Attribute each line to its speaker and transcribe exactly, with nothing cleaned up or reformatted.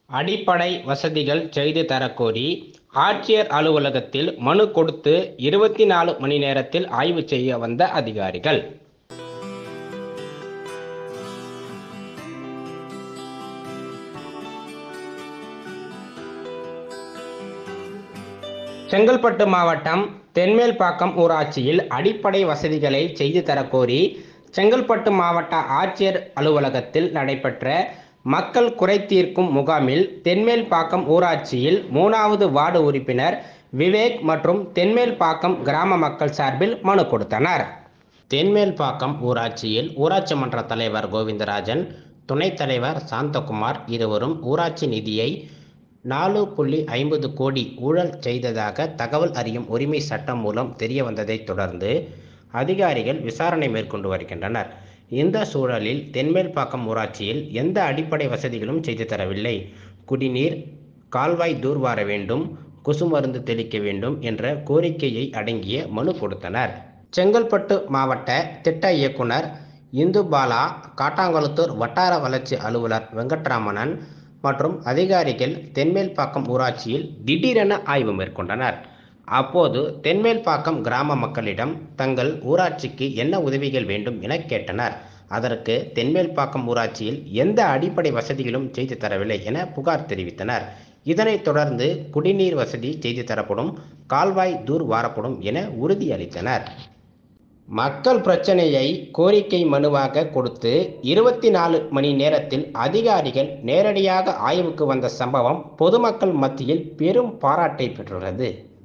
Speaker 1: அடிப்படை வசதிகள் செய்து தரக்கோரி ஆட்சியர் அலுவலகத்தில் மனு கொடுத்து இருபத்தி நாலு மணி நேரத்தில் ஆய்வு செய்ய வந்த அதிகாரிகள். செங்கல்பட்டு மாவட்டம் தென்மேல்பாக்கம் ஊராட்சியில் அடிப்படை வசதிகளை செய்து தரக்கோரி செங்கல்பட்டு மாவட்ட ஆட்சியர் அலுவலகத்தில் நடைபெற்ற மக்கள் குறை தீர்க்கும் முகாமில் தென்மேல்பாக்கம் ஊராட்சியில் மூணாவது வார்டு உறுப்பினர் விவேக் மற்றும் தென்மேல்பாக்கம் கிராம மக்கள் சார்பில் மனு கொடுத்தனர். தென்மேல்பாக்கம் ஊராட்சியில் ஊராட்சி மன்ற தலைவர் கோவிந்தராஜன், துணைத் தலைவர் சாந்தகுமார் இருவரும் ஊராட்சி நிதியை நாலு புள்ளி ஐம்பது கோடி ஊழல் செய்ததாக தகவல் அறியும் உரிமை சட்டம் மூலம் தெரிய வந்ததை தொடர்ந்து அதிகாரிகள் விசாரணை மேற்கொண்டு வருகின்றனர். இந்த சூழலில் தென்மேல்பாக்கம் ஊராட்சியில் எந்த அடிப்படை வசதிகளும் செய்து தரவில்லை. குடிநீர், கால்வாய் தூர்வார வேண்டும், கொசு மருந்து தெளிக்க வேண்டும் என்ற கோரிக்கையை அடங்கிய மனு கொடுத்தனர். செங்கல்பட்டு மாவட்ட திட்ட இயக்குனர் இந்துபாலா, காட்டாங்குளத்தூர் வட்டார வளர்ச்சி அலுவலர் வெங்கட்ராமணன் மற்றும் அதிகாரிகள் தென்மேல்பாக்கம் ஊராட்சியில் திடீரென ஆய்வு மேற்கொண்டனர். அப்போது தென்மேல்பாக்கம் கிராம மக்களிடம் தங்கள் ஊராட்சிக்கு என்ன உதவிகள் வேண்டும் என கேட்டனர். அதற்கு தென்மேல்பாக்கம் ஊராட்சியில் எந்த அடிப்படை வசதிகளும் செய்து தரவில்லை என புகார் தெரிவித்தனர். இதனைத் தொடர்ந்து குடிநீர் வசதி செய்து தரப்படும், கால்வாய் தூர் வாரப்படும் என உறுதியளித்தனர். மக்கள் பிரச்சனையை கோரிக்கை மனுவாக கொடுத்து இருபத்தி நாலு மணி நேரத்தில் அதிகாரிகள் நேரடியாக ஆய்வுக்கு வந்த சம்பவம் பொதுமக்கள் மத்தியில் பெரும் பாராட்டை பெற்றுள்ளது.